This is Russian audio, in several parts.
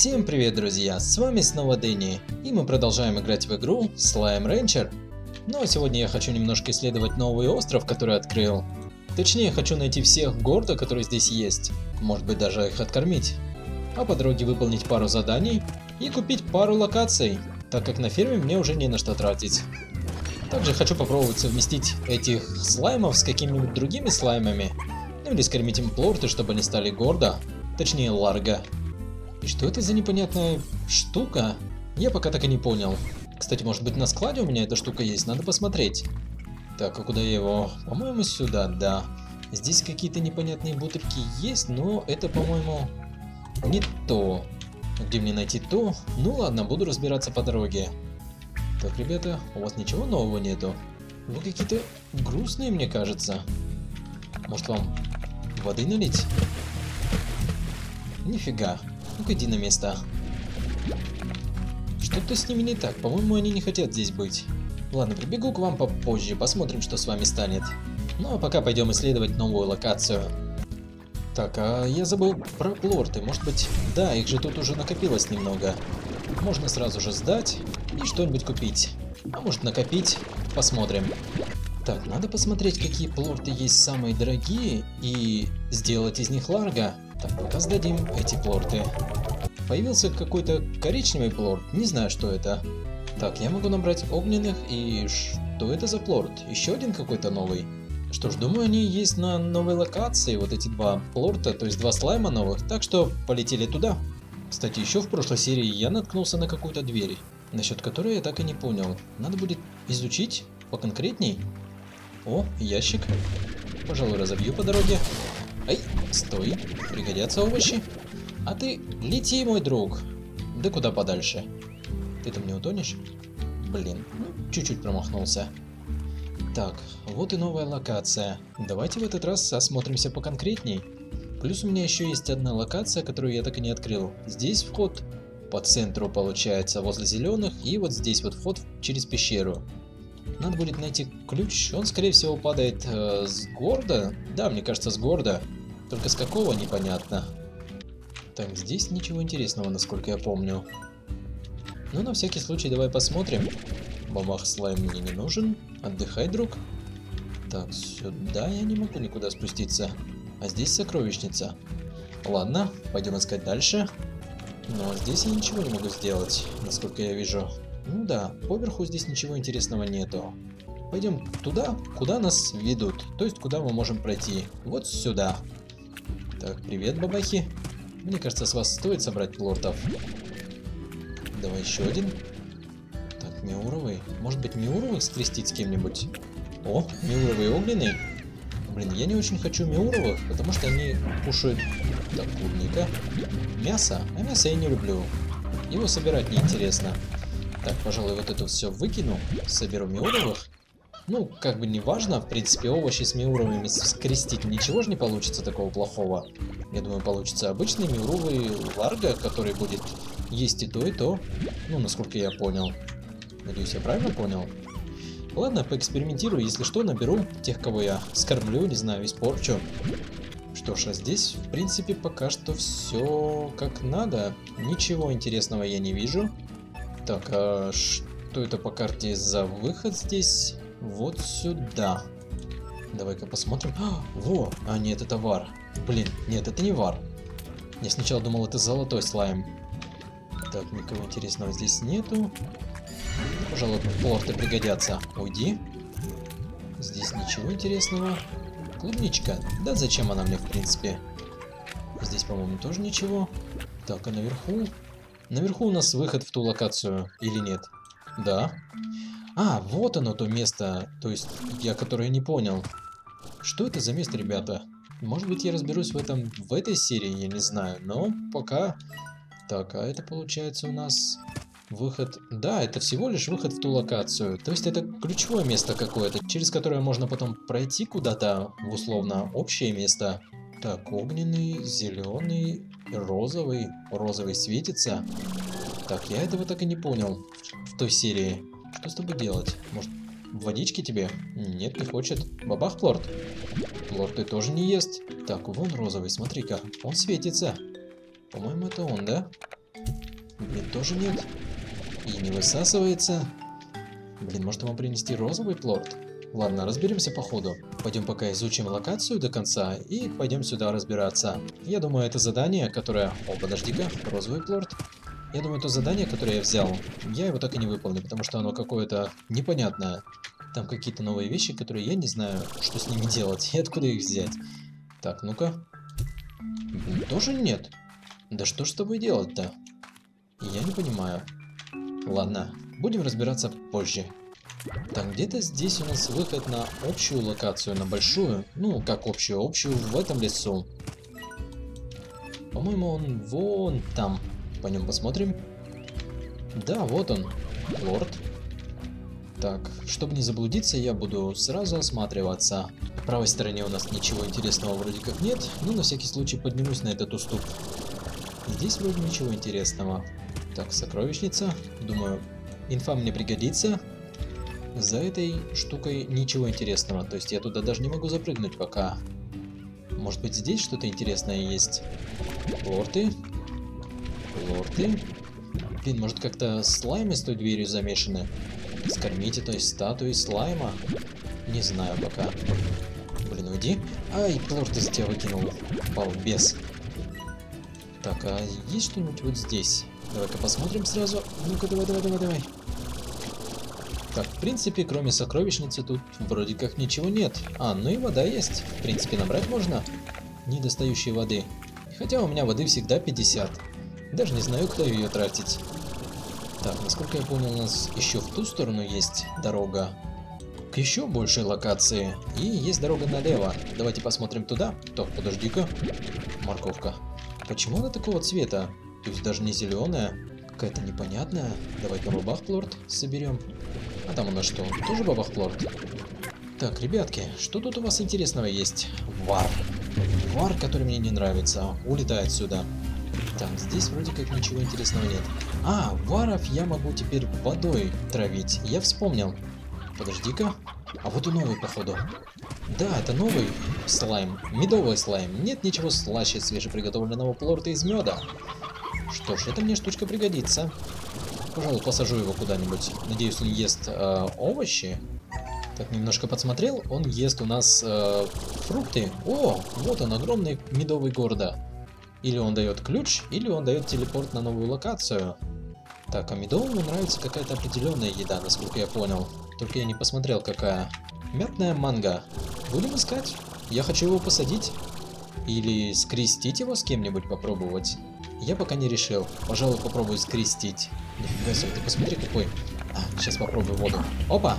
Всем привет, друзья! С вами снова Дэнни, и мы продолжаем играть в игру Slime Rancher. Ну а сегодня я хочу немножко исследовать новый остров, который открыл. Точнее, хочу найти всех гордо, которые здесь есть, может быть даже их откормить. А по дороге выполнить пару заданий и купить пару локаций, так как на ферме мне уже не на что тратить. Также хочу попробовать совместить этих слаймов с какими-нибудь другими слаймами, ну или скормить им плорты, чтобы они стали гордо, точнее ларго. И что это за непонятная штука? Я пока так и не понял. Кстати, может быть на складе у меня эта штука есть, надо посмотреть. Так, а куда я его? По-моему, сюда, да. Здесь какие-то непонятные бутылки есть, но это, по-моему, не то. Где мне найти то? Ну ладно, буду разбираться по дороге. Так, ребята, у вас ничего нового нету? Вы какие-то грустные, мне кажется. Может вам воды налить? Нифига. Ну-ка иди на место. Что-то с ними не так. По-моему, они не хотят здесь быть. Ладно, прибегу к вам попозже. Посмотрим, что с вами станет. Ну а пока пойдем исследовать новую локацию. Так, а я забыл про плорты. Может быть... Да, их же тут уже накопилось немного. Можно сразу же сдать и что-нибудь купить. А может накопить. Посмотрим. Так, надо посмотреть, какие плорты есть самые дорогие и сделать из них ларго. Так, пока сдадим эти плорты. Появился какой-то коричневый плорт, не знаю, что это. Так, я могу набрать огненных, и что это за плорт? Еще один какой-то новый? Что ж, думаю, они есть на новой локации, вот эти два плорта, то есть два слайма новых, так что полетели туда. Кстати, еще в прошлой серии я наткнулся на какую-то дверь, насчет которой я так и не понял. Надо будет изучить поконкретней. О, ящик. Пожалуй, разобью по дороге. Ай, стой, пригодятся овощи. А ты лети, мой друг. Да куда подальше. Ты там не утонешь? Блин, ну, чуть-чуть промахнулся. Так, вот и новая локация. Давайте в этот раз осмотримся поконкретней. Плюс у меня еще есть одна локация, которую я так и не открыл. Здесь вход по центру получается, возле зеленых, и вот здесь вот вход через пещеру. Надо будет найти ключ, он скорее всего падает с горда. Да, мне кажется, с горда. Только с какого, непонятно. Так, здесь ничего интересного, насколько я помню. Ну, на всякий случай, давай посмотрим. Бабах, слайм мне не нужен. Отдыхай, друг. Так, сюда я не могу никуда спуститься. А здесь сокровищница. Ладно, пойдем искать дальше. Но здесь я ничего не могу сделать, насколько я вижу. Ну да, поверху здесь ничего интересного нету. Пойдем туда, куда нас ведут. То есть, куда мы можем пройти. Вот сюда. Так, привет, бабахи. Мне кажется, с вас стоит собрать плортов. Давай еще один. Так, миуровый. Может быть, миуровых скрестить с кем-нибудь? О, миуровый огненный. Блин, я не очень хочу миуровых, потому что они кушают... Так, клубника. Мясо. А мясо я не люблю. Его собирать неинтересно. Так, пожалуй, вот это все выкину. Соберу миуровых. Ну, как бы не важно, в принципе, овощи с миуровыми скрестить ничего же не получится такого плохого. Я думаю, получится обычный миуровый ларго, который будет есть и то, ну, насколько я понял. Надеюсь, я правильно понял? Ладно, поэкспериментирую, если что, наберу тех, кого я скормлю, не знаю, испорчу. Что ж, а здесь, в принципе, пока что все как надо. Ничего интересного я не вижу. Так, а что это по карте за выход здесь? Вот сюда. Давай-ка посмотрим. Во! А, нет, это вар. Блин, нет, это не вар. Я сначала думал, это золотой слайм. Так, никого интересного здесь нету. Пожалуй, плорты пригодятся. Уйди. Здесь ничего интересного. Клубничка. Да зачем она мне, в принципе? Здесь, по-моему, тоже ничего. Так, а наверху? Наверху у нас выход в ту локацию. Или нет? Да. А, вот оно то место, то есть я которое не понял. Что это за место, ребята? Может быть, я разберусь в этой серии, я не знаю, но пока... Так, а это получается у нас выход... Да, это всего лишь выход в ту локацию. То есть это ключевое место какое-то, через которое можно потом пройти куда-то в условно общее место. Так, огненный, зеленый, розовый. Розовый светится. Так, я этого так и не понял в той серии. Что с тобой делать? Может, водички тебе? Нет, не хочет. Бабах, плорт. Плорты тоже не ест. Так, вон розовый, смотри-ка. Он светится. По-моему, это он, да? Блин, тоже нет. И не высасывается. Блин, может ему принести розовый плорт? Ладно, разберемся по ходу. Пойдем пока изучим локацию до конца и пойдем сюда разбираться. Я думаю, это задание, которое... О, подожди-ка, розовый плорт. Я думаю, это задание, которое я взял, я его так и не выполню, потому что оно какое-то непонятное. Там какие-то новые вещи, которые я не знаю, что с ними делать и откуда их взять. Так, ну-ка. Блин, тоже нет. Да что ж с тобой делать-то? Я не понимаю. Ладно, будем разбираться позже. Так, где-то здесь у нас выход на общую локацию, на большую. Ну, как общую? Общую в этом лесу. По-моему, он вон там. По нем посмотрим. Да, вот он. Лорд. Так, чтобы не заблудиться, я буду сразу осматриваться. В правой стороне у нас ничего интересного вроде как нет. Но на всякий случай поднимусь на этот уступ. Здесь вроде ничего интересного. Так, сокровищница. Думаю, инфа мне пригодится. За этой штукой ничего интересного. То есть я туда даже не могу запрыгнуть пока. Может быть, здесь что-то интересное есть? Лорды. Лорды. Блин, может как-то слаймы с той дверью замешаны? Скормите той статуи слайма? Не знаю пока. Блин, уйди. Ай, лорд из тебя выкинул. Балбес. Так, а есть что-нибудь вот здесь? Давай-ка посмотрим сразу. Ну-ка, давай. Так, в принципе, кроме сокровищницы тут вроде как ничего нет. А, ну и вода есть. В принципе, набрать можно. Недостающей воды. Хотя у меня воды всегда 50. Даже не знаю, куда ее тратить. Так, насколько я понял, у нас еще в ту сторону есть дорога к еще большей локации. И есть дорога налево. Давайте посмотрим туда. Так, подожди-ка. Морковка. Почему она такого цвета? То есть даже не зеленая. Какая-то непонятная. Давай-ка бабахплорт соберем. А там у нас что? Тоже бабахплорт? Так, ребятки, что тут у вас интересного есть? Вар. Вар, который мне не нравится. Улетай отсюда. Так, здесь вроде как ничего интересного нет. А, варов я могу теперь водой травить. Я вспомнил. Подожди-ка. А вот и новый, походу. Да, это новый слайм. Медовый слайм. Нет ничего слаще свежеприготовленного плорта из меда. Что ж, эта мне штучка пригодится. Пожалуй, посажу его куда-нибудь. Надеюсь, он ест овощи. Так, немножко подсмотрел. Он ест у нас фрукты. О, вот он, огромный медовый гордо. Или он дает ключ, или он дает телепорт на новую локацию. Так, а медовому нравится какая-то определенная еда, насколько я понял. Только я не посмотрел, какая. Мятная манго. Будем искать. Я хочу его посадить. Или скрестить его с кем-нибудь попробовать. Я пока не решил. Пожалуй, попробую скрестить. Нифига себе, ты посмотри какой. Сейчас попробую воду. Опа!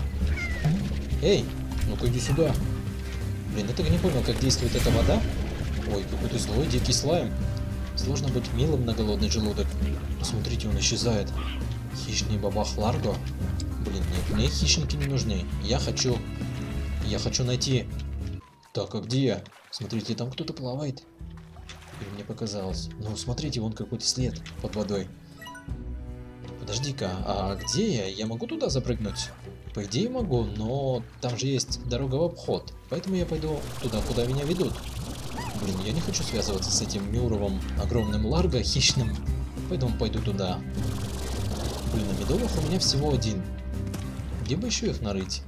Эй, ну-ка иди сюда. Блин, я так и не понял, как действует эта вода. Ой, какой ты злой, дикий слайм. Сложно быть милым на голодный желудок. Посмотрите, он исчезает. Хищный бабах Ларго. Блин, нет, мне хищники не нужны. Я хочу найти... Так, а где я? Смотрите, там кто-то плавает. Или мне показалось? Ну, смотрите, вон какой-то след под водой. Подожди-ка, а где я? Я могу туда запрыгнуть? По идее могу, но там же есть дорога в обход. Поэтому я пойду туда, куда меня ведут. Блин, я не хочу связываться с этим Мюровым огромным Ларго хищным. Поэтому пойду туда. Блин, а медовых у меня всего один. Где бы еще их нарыть?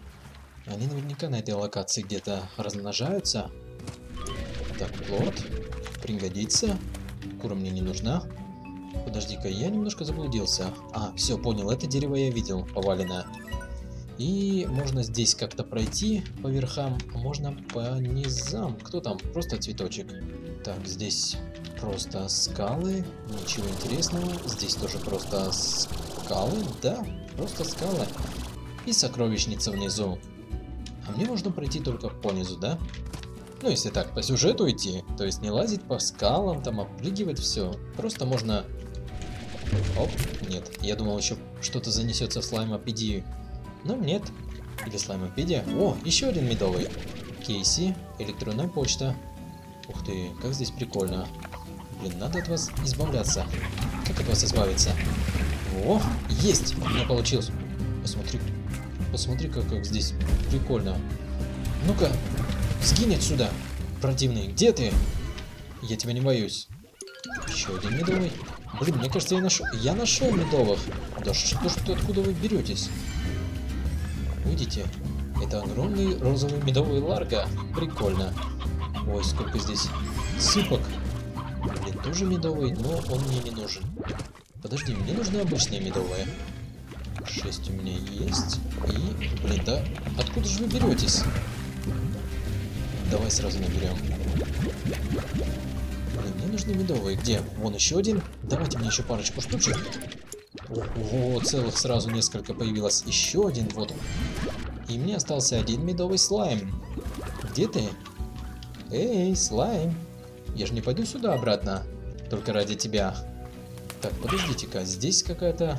Они наверняка на этой локации где-то размножаются. Так, плод. Пригодится. Кура мне не нужна. Подожди-ка, я немножко заблудился. А, все, понял, это дерево я видел, поваленное. И можно здесь как-то пройти по верхам, а можно по низам. Кто там? Просто цветочек. Так, здесь просто скалы, ничего интересного. Здесь тоже просто скалы, да, просто скалы. И сокровищница внизу. А мне можно пройти только по низу, да? Ну, если так, по сюжету идти, то есть не лазить по скалам, там обпрыгивать все. Просто можно... Оп, нет, я думал еще что-то занесется в слаймопедию. Но нет. Или слаймопедия. О, еще один медовый. Кейси, электронная почта. Ух ты, как здесь прикольно. Блин, надо от вас избавляться. Как от вас избавиться? О, есть! У меня получилось. Посмотри, как здесь прикольно. Ну-ка, сгинь отсюда, противный. Где ты? Я тебя не боюсь. Еще один медовый. Блин, мне кажется, я нашел медовых. Да что ж, откуда вы беретесь? Видите? Это огромный розовый медовый ларго. Прикольно. Ой, сколько здесь цыпок. Блин, тоже медовый, но он мне не нужен. Подожди, мне нужны обычные медовые. 6 у меня есть. И, блин, да? Откуда же вы беретесь? Давай сразу наберем. Блин, мне нужны медовые. Где? Вон еще один. Давайте мне еще парочку штучек. Ого, целых сразу несколько появилось. Еще один, вот он. И мне остался один медовый слайм. Где ты? Эй, слайм. Я же не пойду сюда обратно. Только ради тебя. Так, подождите-ка. Здесь какая-то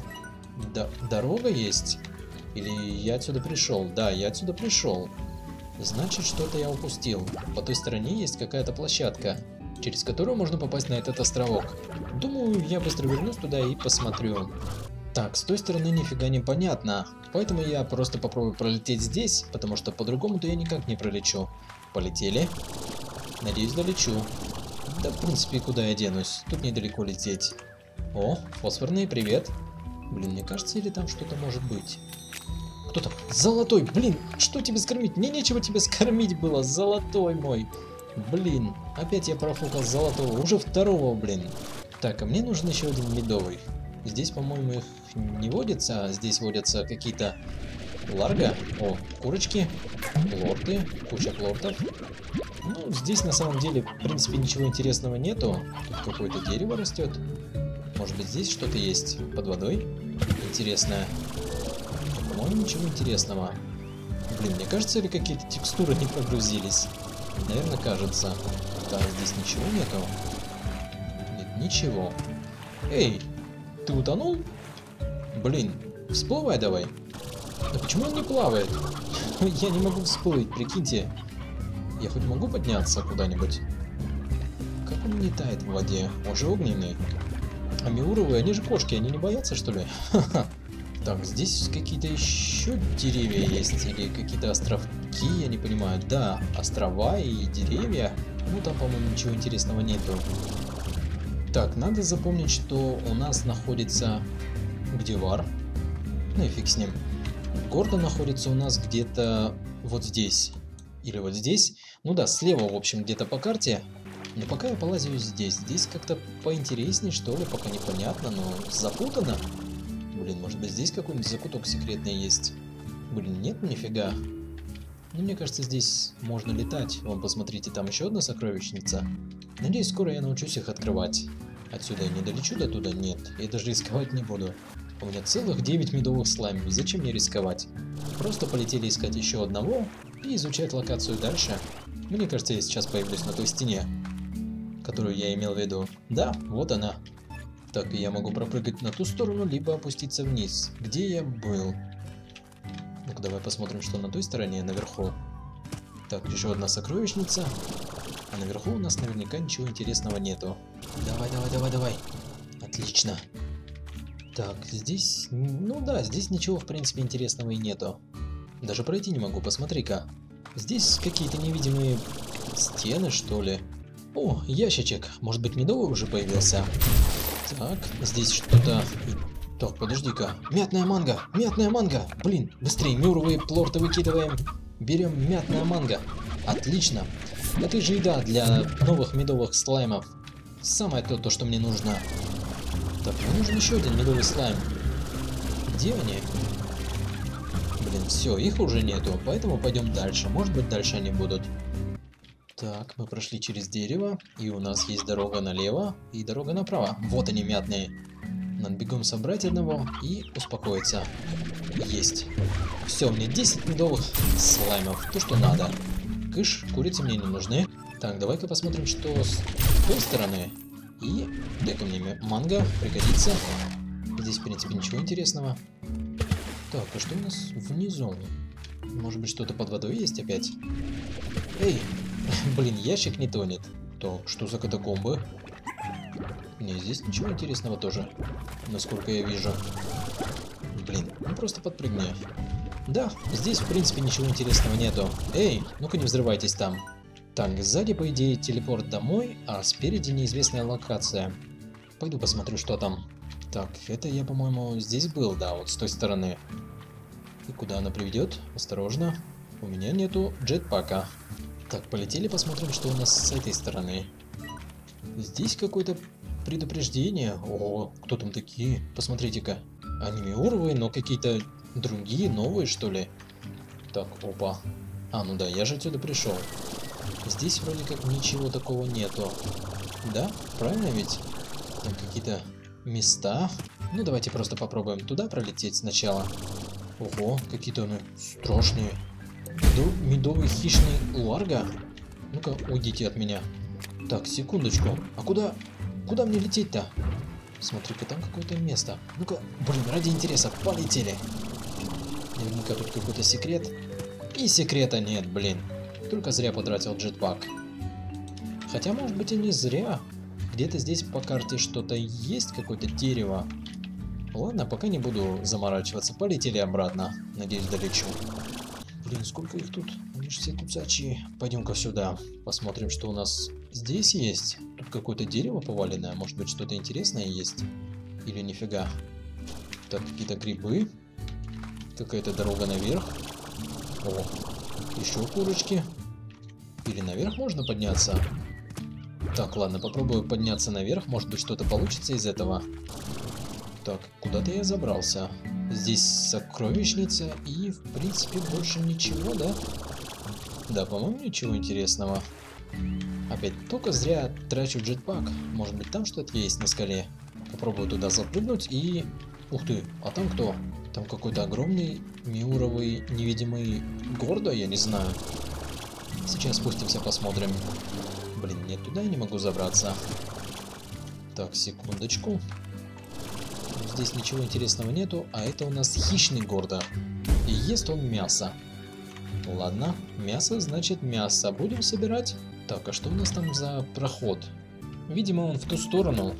дорога есть? Или я отсюда пришел? Да, я отсюда пришел. Значит, что-то я упустил. По той стороне есть какая-то площадка, через которую можно попасть на этот островок. Думаю, я быстро вернусь туда и посмотрю. Так, с той стороны нифига не понятно. Поэтому я просто попробую пролететь здесь, потому что по-другому-то я никак не пролечу. Полетели. Надеюсь, долечу. Да, в принципе, куда я денусь? Тут недалеко лететь. О, фосфорный, привет. Блин, мне кажется, или там что-то может быть. Кто там? Золотой, блин, что тебе скормить? Мне нечего тебе скормить было, золотой мой. Блин, опять я профукал золотого, уже второго, блин. Так, а мне нужен еще один медовый. Здесь, по-моему, их не водится, а здесь водятся какие-то ларго. О, курочки, плорты, куча плортов. Ну, здесь на самом деле, в принципе, ничего интересного нету. Тут какое-то дерево растет. Может быть, здесь что-то есть под водой? Интересное. По-моему, ничего интересного. Блин, мне кажется, или какие-то текстуры не прогрузились? Наверное, кажется. Так, здесь ничего нету. Нет, ничего. Эй, ты утонул? Блин, всплывай давай. Да почему он не плавает? Я не могу всплыть, прикиньте. Я хоть могу подняться куда-нибудь? Как он не тает в воде? Он же огненный. А миуровые, они же кошки, они не боятся, что ли? Ха-ха. Так, здесь какие-то еще деревья есть, или какие-то островки, я не понимаю. Да, острова и деревья. Ну, там, по-моему, ничего интересного нету. Так, надо запомнить, что у нас находится... Где Вар? Ну и фиг с ним. Гордон находится у нас где-то вот здесь. Или вот здесь. Ну да, слева, в общем, где-то по карте. Но пока я полазию здесь. Здесь как-то поинтереснее, что ли, пока непонятно, но запутано. Блин, может быть, здесь какой-нибудь закуток секретный есть? Блин, нет, нифига. Ну, мне кажется, здесь можно летать. Вон, посмотрите, там еще одна сокровищница. Надеюсь, скоро я научусь их открывать. Отсюда я не долечу до туда? Нет. Я даже рисковать не буду. У меня целых 9 медовых слаймов. Зачем мне рисковать? Просто полетели искать еще одного и изучать локацию дальше. Мне кажется, я сейчас появлюсь на той стене, которую я имел в виду. Да, вот она. Так, я могу пропрыгать на ту сторону, либо опуститься вниз. Где я был? Ну-ка, давай посмотрим, что на той стороне, наверху. Так, еще одна сокровищница. А наверху у нас наверняка ничего интересного нету. Давай, давай, давай, давай. Отлично. Так, здесь... Ну да, здесь ничего, в принципе, интересного и нету. Даже пройти не могу, посмотри-ка. Здесь какие-то невидимые стены, что ли. О, ящичек. Может быть, медовый уже появился? Так, здесь что-то... Так, подожди-ка. Мятная манго! Мятная манго! Блин, быстрее, мюровые плорты выкидываем. Берем мятная манго. Отлично. Это же еда для новых медовых слаймов. Самое то, что мне нужно. Так, мне нужен еще один медовый слайм. Где они? Блин, все, их уже нету, поэтому пойдем дальше. Может быть, дальше они будут. Так, мы прошли через дерево, и у нас есть дорога налево и дорога направо. Вот они, мятные. Надо бегом собрать одного и успокоиться. Есть. Все, мне 10 медовых слаймов, то, что надо. Кыш, курицы мне не нужны. Так, давай-ка посмотрим, что с той стороны. И дай-ка мне манго, пригодится. Здесь, в принципе, ничего интересного. Так, а что у нас внизу? Может быть, что-то под водой есть опять? Эй! Блин, ящик не тонет. Так, что за катакомбы? Не, здесь ничего интересного тоже, насколько я вижу. Блин, ну просто подпрыгни. Да, здесь в принципе ничего интересного нету. Эй, ну-ка не взрывайтесь там. Так, сзади, по идее, телепорт домой, а спереди неизвестная локация. Пойду посмотрю, что там. Так, это я, по-моему, здесь был, да, вот с той стороны. И куда она приведет? Осторожно. У меня нету джетпака. Так, полетели, посмотрим, что у нас с этой стороны. Здесь какое-то предупреждение. О, кто там такие? Посмотрите-ка. Они миуровые, но какие-то другие, новые, что ли? Так, опа. А, ну да, я же отсюда пришел. Здесь вроде как ничего такого нету. Да? Правильно ведь? Там какие-то места. Ну, давайте просто попробуем туда пролететь сначала. Ого, какие-то они страшные. Медовый хищный ларга? Ну-ка, уйдите от меня. Так, секундочку. А куда мне лететь-то? Смотри-ка, там какое-то место. Ну-ка, блин, ради интереса, полетели. Наверняка тут какой-то секрет. И секрета нет, блин. Только зря потратил джетпак. Хотя, может быть, и не зря. Где-то здесь по карте что-то есть, какое-то дерево. Ладно, пока не буду заморачиваться. Полетели обратно. Надеюсь, долечу. Блин, сколько их тут? Они же все куцачие. Пойдем-ка сюда. Посмотрим, что у нас здесь есть. Тут какое-то дерево поваленное. Может быть, что-то интересное есть? Или нифига? Так, какие-то грибы. Какая-то дорога наверх. О, еще курочки. Или наверх можно подняться? Так, ладно, попробую подняться наверх. Может быть, что-то получится из этого. Так, куда-то я забрался. Здесь сокровищница и, в принципе, больше ничего, да? Да, по-моему, ничего интересного. Опять, только зря трачу джетпак. Может быть, там что-то есть на скале. Попробую туда запрыгнуть и... Ух ты, а там кто? Там какой-то огромный миуровый невидимый гордо, я не знаю. Сейчас спустимся, посмотрим. Блин, нет, туда я не могу забраться. Так, секундочку. Здесь ничего интересного нету, а это у нас хищный гордо. И ест он мясо. Ладно, мясо значит мясо. Будем собирать. Так, а что у нас там за проход? Видимо, он в ту сторону.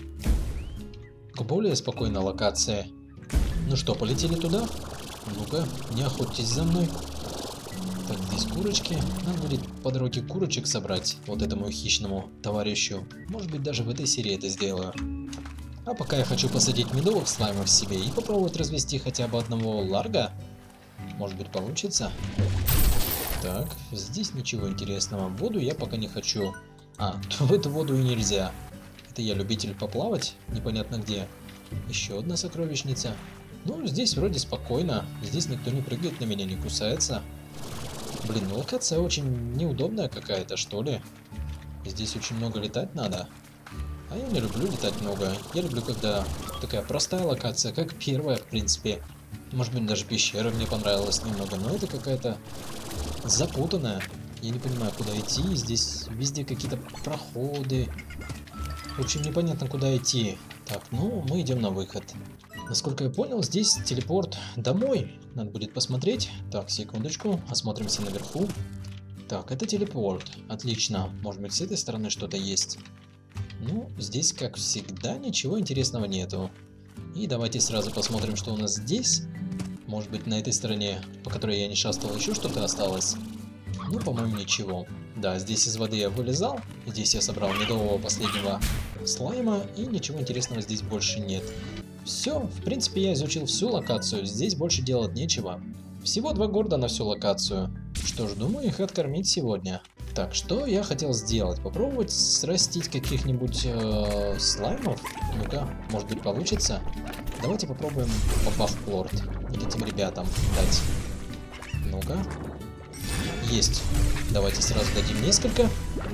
К более спокойной локации. Ну что, полетели туда? Ну-ка, не охотьтесь за мной. Так, здесь курочки. Надо будет по дороге курочек собрать вот этому хищному товарищу. Может быть, даже в этой серии это сделаю. А пока я хочу посадить медовых слаймов себе и попробовать развести хотя бы одного ларга. Может быть, получится? Так, здесь ничего интересного. Воду я пока не хочу. А, в эту воду и нельзя. Это я любитель поплавать, непонятно где. Еще одна сокровищница. Ну, здесь вроде спокойно. Здесь никто не прыгает на меня, не кусается. Блин, ну локация очень неудобная какая-то, что ли. Здесь очень много летать надо. А я не люблю летать много. Я люблю, когда такая простая локация, как первая, в принципе. Может быть, даже пещера мне понравилась немного, но это какая-то запутанная. Я не понимаю, куда идти. Здесь везде какие-то проходы. В общем, непонятно, куда идти. Так, ну, мы идем на выход. Насколько я понял, здесь телепорт домой. Надо будет посмотреть. Так, секундочку. Осмотримся наверху. Так, это телепорт. Отлично. Может быть, с этой стороны что-то есть. Ну, здесь, как всегда, ничего интересного нету. И давайте сразу посмотрим, что у нас здесь. Может быть, на этой стороне, по которой я не шастал, еще что-то осталось. Ну, по-моему, ничего. Да, здесь из воды я вылезал. Здесь я собрал медового последнего слайма. И ничего интересного здесь больше нет. Все, в принципе, я изучил всю локацию. Здесь больше делать нечего. Всего 2 горда на всю локацию. Что ж, думаю их откормить сегодня. Так, что я хотел сделать? Попробовать срастить каких-нибудь слаймов? Ну-ка, может быть, получится? Давайте попробуем бафф-плорт этим ребятам дать. Ну-ка. Есть. Давайте сразу дадим несколько.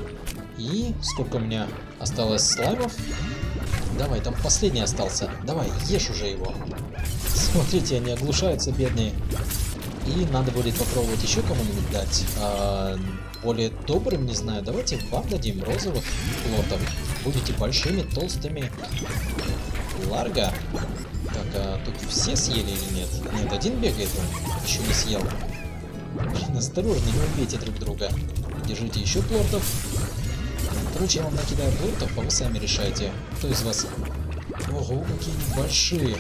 И сколько у меня осталось слаймов? Давай, там последний остался. Давай, ешь уже его. Смотрите, они оглушаются, бедные. И надо будет попробовать еще кому-нибудь дать. Более добрым, не знаю. Давайте вам дадим розовых плотов. Будете большими, толстыми. Ларга. Так, а тут все съели или нет? Нет, один бегает, он еще не съел. Блин, осторожно, не убейте друг друга. Держите еще плортов. Короче, я вам накидаю плортов, а вы сами решайте, кто из вас... Ого, какие они большие.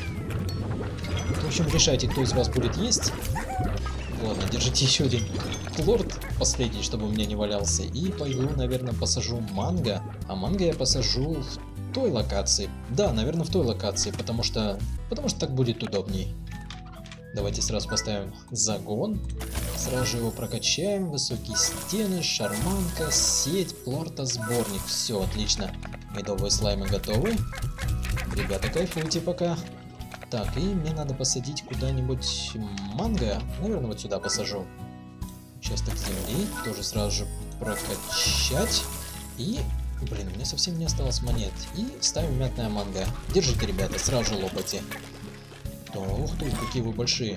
В общем, решайте, кто из вас будет есть. Ладно, держите еще один плорт, последний, чтобы у меня не валялся. И пойду, наверное, посажу манго. А манго я посажу той локации. Да, наверное, в той локации, потому что так будет удобней. Давайте сразу поставим загон. Сразу же его прокачаем. Высокие стены, шарманка, сеть, плорта, сборник. Все, отлично. Медовые слаймы готовы. Ребята, кайфуйте пока. Так, и мне надо посадить куда-нибудь манго. Наверное, вот сюда посажу. Участок земли. Тоже сразу же прокачать. И... Блин, у меня совсем не осталось монет. И ставим мятное манго. Держите, ребята, сразу же лопайте. Ух ты, какие вы большие.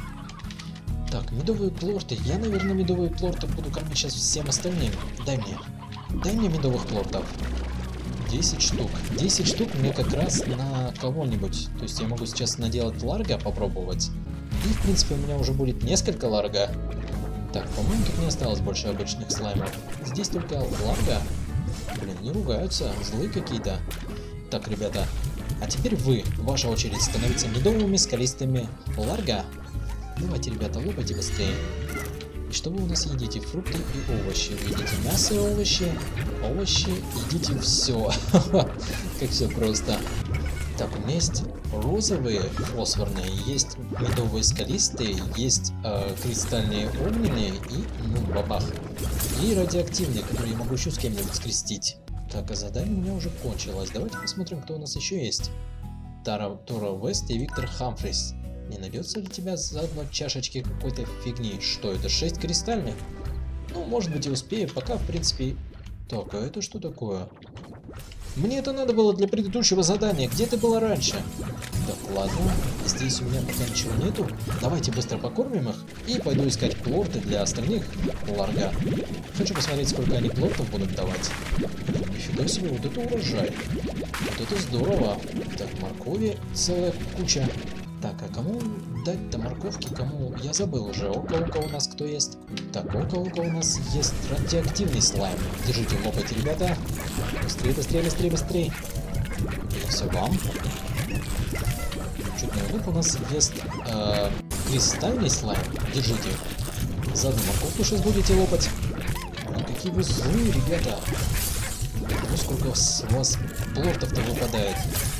Так, медовые плорты. Я, наверное, медовые плорты буду кормить сейчас всем остальным. Дай мне медовых плортов. 10 штук. 10 штук мне как раз на кого-нибудь. То есть я могу сейчас наделать ларга, попробовать. И, в принципе, у меня уже будет несколько ларга. Так, по-моему, тут не осталось больше обычных слаймов. Здесь только ларга. Блин, не ругаются, злые какие-то. Так, ребята, а теперь вы, ваша очередь, становиться медовыми скалистыми ларга. Давайте, ребята, лопайте быстрее. И что вы у нас едите? Фрукты и овощи. Вы едите мясо и овощи, едите все. Как все просто. Так, у меня есть розовые фосфорные, есть медовые скалистые, есть кристальные огненные и, ну, бабах. И радиоактивные, которые я могу еще с кем-нибудь скрестить. Так, а задание у меня уже кончилось. Давайте посмотрим, кто у нас еще есть. Тора Вест и Виктор Хамфрис. Не найдется ли тебя заодно чашечки какой-то фигни? Что это, 6 кристальных? Ну, может быть и успею, пока в принципе... Так, а это что такое? Мне это надо было для предыдущего задания. Где ты была раньше? Так, ладно. Здесь у меня пока ничего нету. Давайте быстро покормим их. И пойду искать плорты для остальных ларга. Хочу посмотреть, сколько они плортов будут давать. Нифига себе, вот это урожай. Вот это здорово. Так, моркови целая куча. Так, а кому дать-то морковки? Кому? Я забыл уже. Око у нас кто есть? Так, око у нас есть радиоактивный слайм. Держите, лопайте, ребята. Быстрее, быстрее, быстрее, быстрее. И все вам. Чудный лук у нас есть кристальный слайм. Держите. Заодно морковку сейчас будете лопать. Ну, какие вы злые, ребята. Ну, сколько с вас плортов-то выпадает.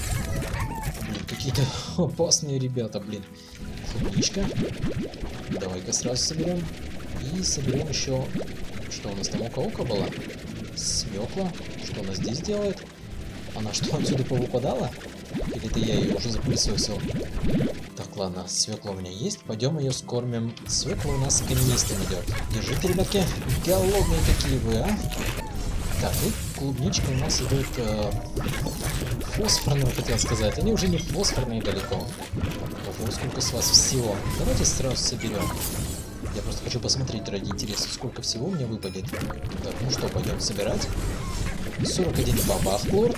Какие-то опасные ребята, блин. Клубничка. Давай-ка сразу соберем. И соберем еще... Что у нас там, око была? Свекла. Что она здесь делает? Она что, отсюда повыпадала? Или это я ее уже запылесосил? Так, ладно, свекла у меня есть. Пойдем ее скормим. Свекла у нас с каменистым идет. Держите, ребятки. Голодные какие вы, а? Так, и клубничка у нас идет... фосфорные, хотел сказать. Они уже не фосфорные далеко. Ого, сколько с вас всего. Давайте сразу соберем. Я просто хочу посмотреть ради интереса, сколько всего у меня выпадет. Так, ну что, пойдем собирать. 41 бабах плорт.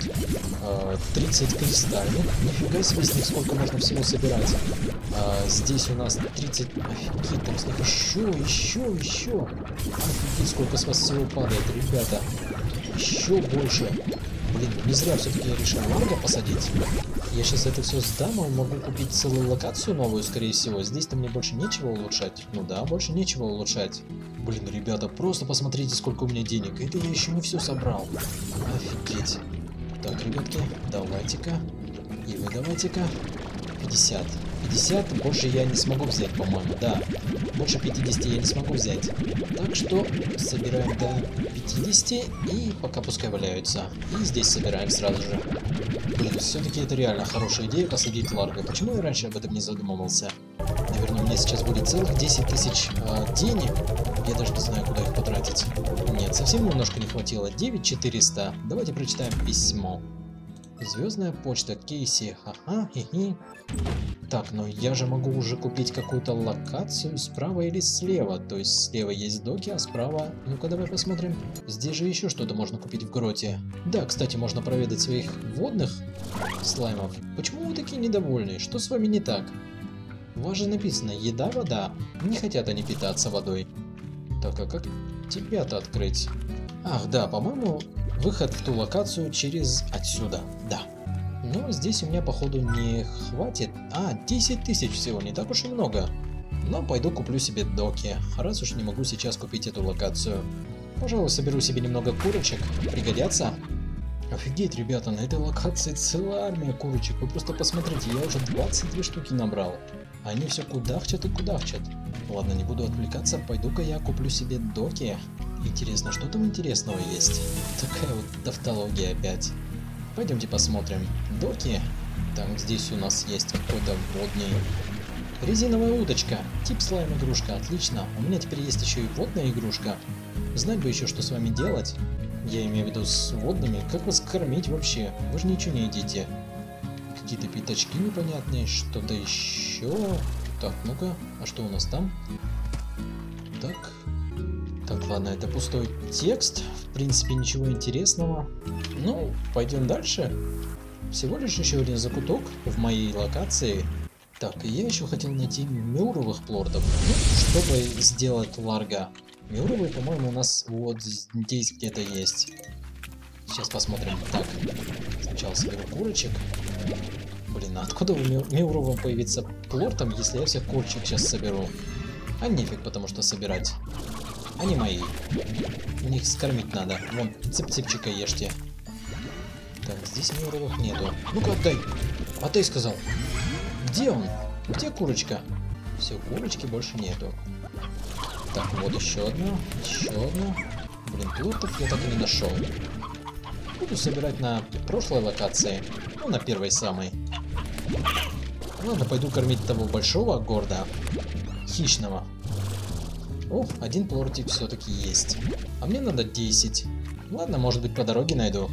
30 кристальных. Нифига себе, с них сколько можно всего собирать. Здесь у нас 30... Офигеть, там с них еще. Офигеть, сколько с вас всего падает, ребята. Еще больше. Блин, не зря все-таки я решил ларга посадить. Я сейчас это все сдам, и могу купить целую локацию новую, скорее всего. Здесь-то мне больше нечего улучшать. Ну да, больше нечего улучшать. Блин, ребята, просто посмотрите, сколько у меня денег. Это я еще не все собрал. Офигеть. Так, ребятки, давайте-ка. И вы давайте-ка. 50. 50 больше я не смогу взять, по-моему, да. Больше 50 я не смогу взять. Так что собираем до 50 и пока пускай валяются. И здесь собираем сразу же. Блин, все-таки это реально хорошая идея посадить ларго. Почему я раньше об этом не задумывался? Наверное, у меня сейчас будет целых 10 тысяч денег. Я даже не знаю, куда их потратить. Нет, совсем немножко не хватило. 9400. Давайте прочитаем письмо. Звездная почта Кейси. Ага, хи-хи. Так, но я же могу уже купить какую-то локацию справа или слева. То есть слева есть доки, а справа... Ну-ка, давай посмотрим. Здесь же еще что-то можно купить в гроте. Да, кстати, можно проведать своих водных слаймов. Почему вы такие недовольные? Что с вами не так? У вас же написано еда, вода. Не хотят они питаться водой. Так, а как тебя-то открыть? Ах, да, по-моему, выход в ту локацию через отсюда. Да. Но здесь у меня, походу, не хватит. 10 тысяч всего, не так уж и много. Но пойду куплю себе доки, раз уж не могу сейчас купить эту локацию. Пожалуй, соберу себе немного курочек, пригодятся. Офигеть, ребята, на этой локации целая армия курочек. Вы просто посмотрите, я уже 22 штуки набрал. Они все кудахчат и кудахчат. Ладно, не буду отвлекаться, пойду-ка я куплю себе доки. Интересно, что там интересного есть? Такая вот тавтология опять. Пойдемте посмотрим. Доки. Так, здесь у нас есть какой-то водный. Резиновая удочка. Тип слайм игрушка. Отлично. У меня теперь есть еще и водная игрушка. Знать бы еще, что с вами делать. Я имею в виду с водными. Как вас кормить вообще? Вы же ничего не едите. Какие-то пятачки непонятные. Что-то еще. Так, ну-ка. А что у нас там? Так. Так, ладно, это пустой текст. В принципе, ничего интересного. Ну, пойдем дальше. Всего лишь еще один закуток в моей локации. Так, и я еще хотел найти мюровых плортов, ну, чтобы сделать ларга. Мюровые, по-моему, у нас вот здесь где-то есть. Сейчас посмотрим. Так, сначала соберу курочек. Блин, а откуда у мюровым появится плортом, если я всех курочек сейчас соберу? А нефиг, потому что собирать. Они мои. Их скормить надо. Вон, цып-цыпчика ешьте. Так, здесь мюровых нету. Ну-ка, отдай. Отдай, сказал. Где он? Где курочка? Все, курочки больше нету. Так, вот еще одна. Еще одна. Блин, плортов я так и не нашел. Буду собирать на прошлой локации. Ну, на первой самой. Ладно, пойду кормить того большого горда. Хищного. О, один плортик все-таки есть. А мне надо 10. Ладно, может быть, по дороге найду.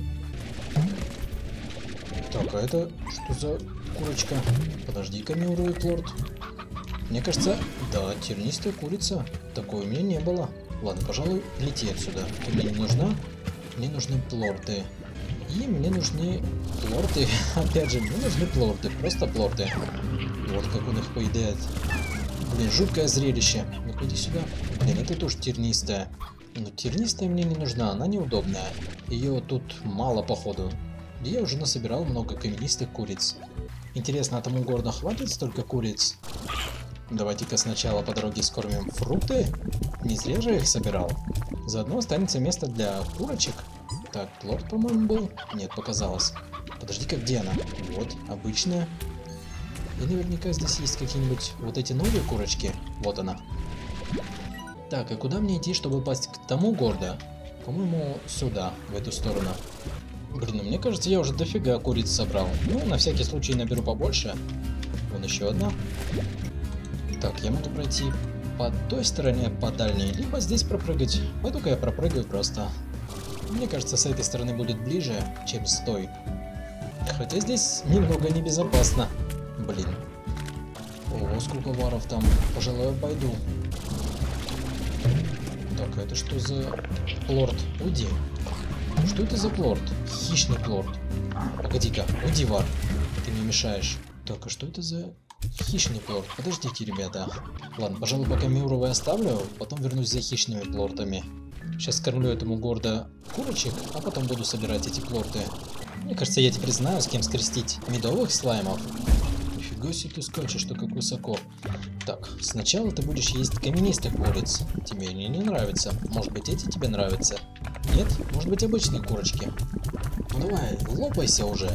Так, а это что за курочка? Подожди-ка, мюровый плорт. Мне кажется, да, тернистая курица. Такой у меня не было. Ладно, пожалуй, лети отсюда. Ты мне не нужна? Мне нужны плорты. И мне нужны плорты. Опять же, мне нужны плорты. Просто плорты. Вот как он их поедает. Блин, жуткое зрелище. Ну-ка, иди сюда. Блин, это тоже тернистая. Но тернистая мне не нужна, она неудобная. Ее тут мало, походу. Я уже насобирал много каменистых куриц. Интересно, а тому городу хватит столько куриц? Давайте-ка сначала по дороге скормим фрукты. Не зря же я их собирал. Заодно останется место для курочек. Так, плод, по-моему, был? Нет, показалось. Подожди-ка, где она? Вот, обычная. И наверняка здесь есть какие-нибудь вот эти новые курочки. Вот она. Так, а куда мне идти, чтобы попасть к тому городу? По-моему, сюда, в эту сторону. Блин, ну мне кажется, я уже дофига куриц собрал. Ну, на всякий случай наберу побольше. Вон еще одна. Так, я могу пройти по той стороне, по дальней, либо здесь пропрыгать. Пойду-ка я пропрыгаю просто. Мне кажется, с этой стороны будет ближе, чем с той. Хотя здесь немного небезопасно. Блин. Ого, сколько варов там. Пожалуй, я пойду. Так, а это что за плорт? Уйди. Что это за плорт? Хищный плорт. Погоди-ка, уйди, вар. Ты мне мешаешь. Так, а что это за хищный плорт? Подождите, ребята. Ладно, пожалуй, пока мюровый оставлю, потом вернусь за хищными плортами. Сейчас кормлю этому города курочек, а потом буду собирать эти плорты. Мне кажется, я теперь знаю, с кем скрестить медовых слаймов. Нифига себе ты скачешь, что как высоко. Так, сначала ты будешь есть каменистых куриц. Тебе они не нравятся. Может быть, эти тебе нравятся? Нет? Может быть, обычные курочки? Ну давай, лопайся уже.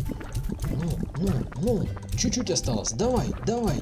Ну. Чуть-чуть осталось. Давай. Давай.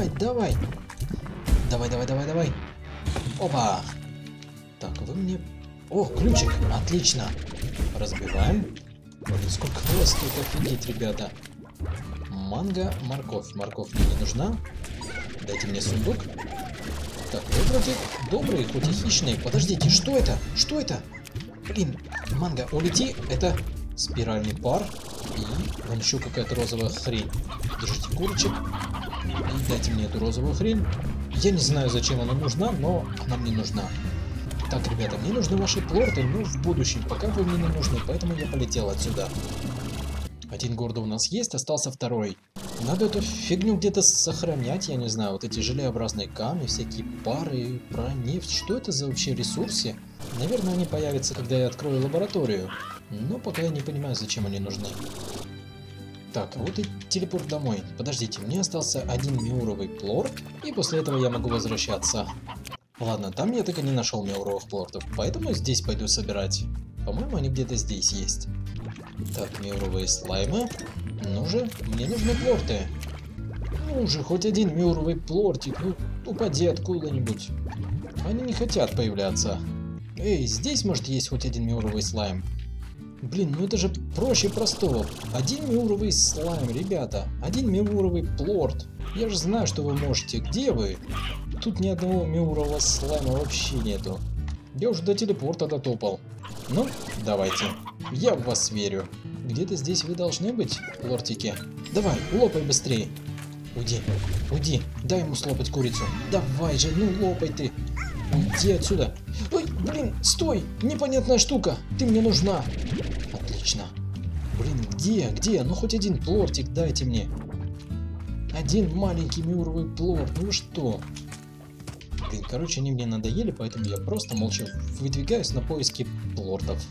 Давай. Опа. Так, вы мне... О, ключик. Отлично. Разбиваем. Блин, сколько вас тут, офигеть, ребята. Манго, морковь. Морковь мне не нужна. Дайте мне сундук. Так, вы вроде добрые, хоть и хищные. Подождите, что это? Что это? Блин, манго, улети. Это спиральный пар. И вон еще какая-то розовая хрень. Держите курочек. И дайте мне эту розовую хрень. Я не знаю, зачем она нужна, но она мне нужна. Так, ребята, мне нужны ваши плорты, но в будущем. Пока вы мне не нужны, поэтому я полетел отсюда. Один город у нас есть, остался второй. Надо эту фигню где-то сохранять, я не знаю. Вот эти желеобразные камни, всякие пары про нефть. Что это за вообще ресурсы? Наверное, они появятся, когда я открою лабораторию. Но пока я не понимаю, зачем они нужны. Так, а вот и телепорт домой. Подождите, мне остался один мюровый плорт, и после этого я могу возвращаться. Ладно, там я так и не нашел мюровых плортов, поэтому здесь пойду собирать. По-моему, они где-то здесь есть. Так, миуровые слаймы. Ну же, мне нужны плорты. Ну же, хоть один миуровый плортик. Ну, упади откуда-нибудь. Они не хотят появляться. Эй, здесь может есть хоть один миуровый слайм. Блин, ну это же проще простого. Один миуровый слайм, ребята. Один миуровый плорт. Я же знаю, что вы можете. Где вы? Тут ни одного миурового слайма вообще нету. Я уже до телепорта дотопал. Ну, давайте. Я в вас верю. Где-то здесь вы должны быть, лортики. Давай, лопай быстрее. Уйди, уйди. Дай ему слопать курицу. Давай же, ну лопай ты. Уйди отсюда. Ой, блин, стой. Непонятная штука. Ты мне нужна. Отлично. Блин, где? Ну хоть один плортик дайте мне. Один маленький миуровый плорт. Ну вы что? Блин, короче, они мне надоели, поэтому я просто молча выдвигаюсь на поиски плортов.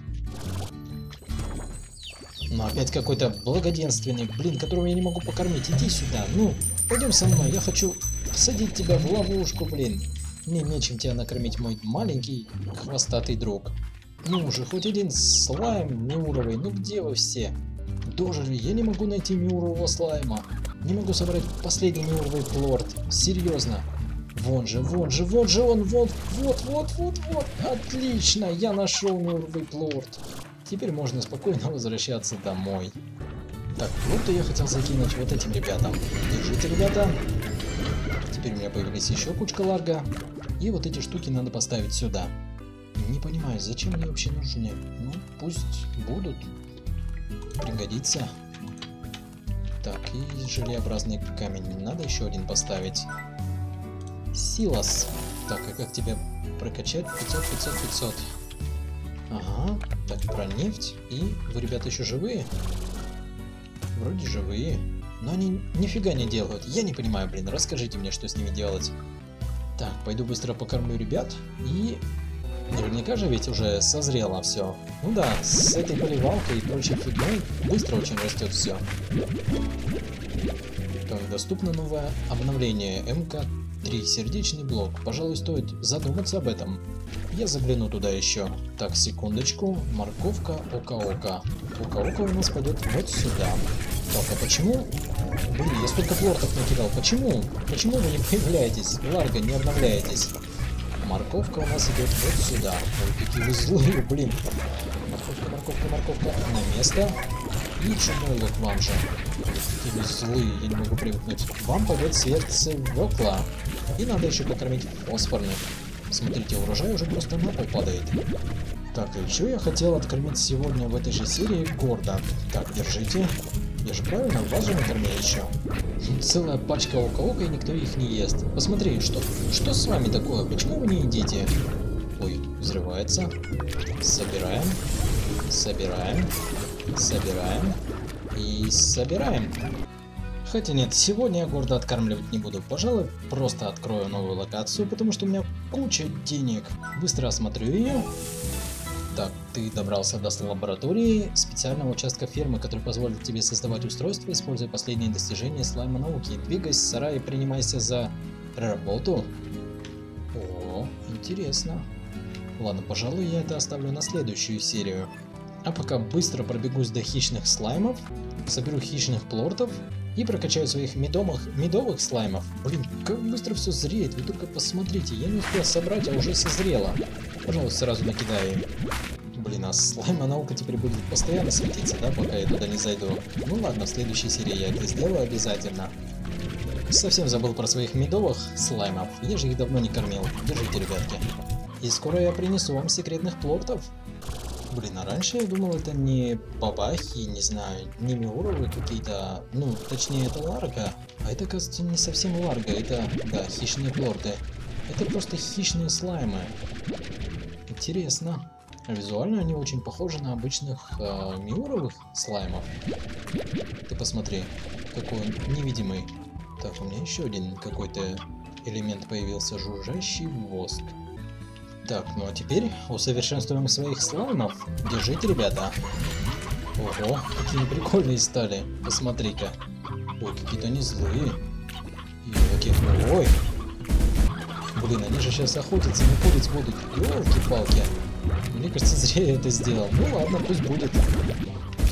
Но опять какой-то благоденственный, блин, которого я не могу покормить. Иди сюда, ну, пойдем со мной, я хочу посадить тебя в ловушку, блин. Мне нечем тебя накормить, мой маленький хвостатый друг. Ну уже, хоть один слайм миуровый, ну где вы все? Дожили, я не могу найти миурового слайма. Не могу собрать последний миуровый плорт, серьезно. Вон же он, вот. Отлично, я нашел миуровый плорт. Теперь можно спокойно возвращаться домой. Так, плорты я хотел закинуть вот этим ребятам. Держите, ребята. Теперь у меня появились еще кучка ларга. И вот эти штуки надо поставить сюда. Не понимаю, зачем они вообще нужны. Ну, пусть будут. Пригодится. Так, и желеобразный камень. Надо еще один поставить. Силос. Так, а как тебя прокачать? 500. Ага. Так, про нефть. И вы, ребята, еще живые? Вроде живые. Но они нифига не делают. Я не понимаю, блин. Расскажите мне, что с ними делать. Так, пойду быстро покормлю ребят. И наверняка же ведь уже созрело все. Ну да, с этой поливалкой и прочей фигней быстро очень растет все. Так, доступно новое обновление МК3, сердечный блок. Пожалуй, стоит задуматься об этом. Я загляну туда еще. Так, секундочку. Морковка Ока-Ока. Ока-Ока у нас пойдет вот сюда. Так, а почему? Блин, я столько плортов накидал. Почему? Почему вы не появляетесь? Ларго, не обновляетесь. Морковка у нас идет вот сюда. Ой, какие вы злые, блин. Морковка. На место. И чумной лук вам же. Какие вы злые, я не могу привыкнуть. Вам пойдет сердце векла. И надо еще покормить фосфорных. Смотрите, урожай уже просто на пол падает. Так, и еще я хотел откормить сегодня в этой же серии Гордо. Так, держите. Я же правильно, вас же накормил еще. Целая пачка Ока-Ока, и никто их не ест. Посмотри, что с вами такое? Почему вы не едите? Ой, взрывается. Собираем. И собираем. Хотя нет, сегодня я Гордо откармливать не буду. Пожалуй, просто открою новую локацию, потому что у меня куча денег. Быстро осмотрю ее. Так, ты добрался до лаборатории специального участка фермы, который позволит тебе создавать устройства, используя последние достижения слайма науки. Двигайся в сарай и принимайся за работу. О, интересно. Ладно, пожалуй, я это оставлю на следующую серию. А пока быстро пробегусь до хищных слаймов, соберу хищных плортов и прокачаю своих медовых слаймов. Блин, как быстро все зреет, вы только посмотрите, я не успел собрать, а уже созрело. Пожалуй, сразу накидаю им. Блин, а слайма наука теперь будет постоянно светиться, да, пока я туда не зайду. Ну ладно, в следующей серии я это сделаю обязательно. Совсем забыл про своих медовых слаймов, я же их давно не кормил. Держите, ребятки. И скоро я принесу вам секретных плортов. Блин, а раньше я думал, это не бабахи, не знаю, не миуровые какие-то, ну, точнее, это ларго. А это, кажется, не совсем ларго, это, да, хищные плорты. Это просто хищные слаймы. Интересно. Визуально они очень похожи на обычных миуровых слаймов. Ты посмотри, какой он невидимый. Так, у меня еще один какой-то элемент появился, жужжащий воск. Так, ну а теперь усовершенствуем своих слаймов. Держите, ребята. Ого, какие прикольные стали. Посмотри-ка. Ой, какие-то они злые. И каких... Ой. Блин, они же сейчас охотятся на куриц будут. Ёлки-палки. Мне кажется, зря я это сделал. Ну ладно, пусть будет. Все,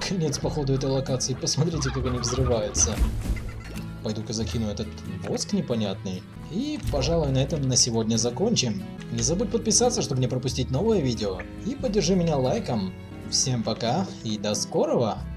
конец, походу, этой локации. Посмотрите, как они взрываются. Пойду-ка закину этот воск непонятный. И, пожалуй, на этом на сегодня закончим. Не забудь подписаться, чтобы не пропустить новое видео. И поддержи меня лайком. Всем пока и до скорого!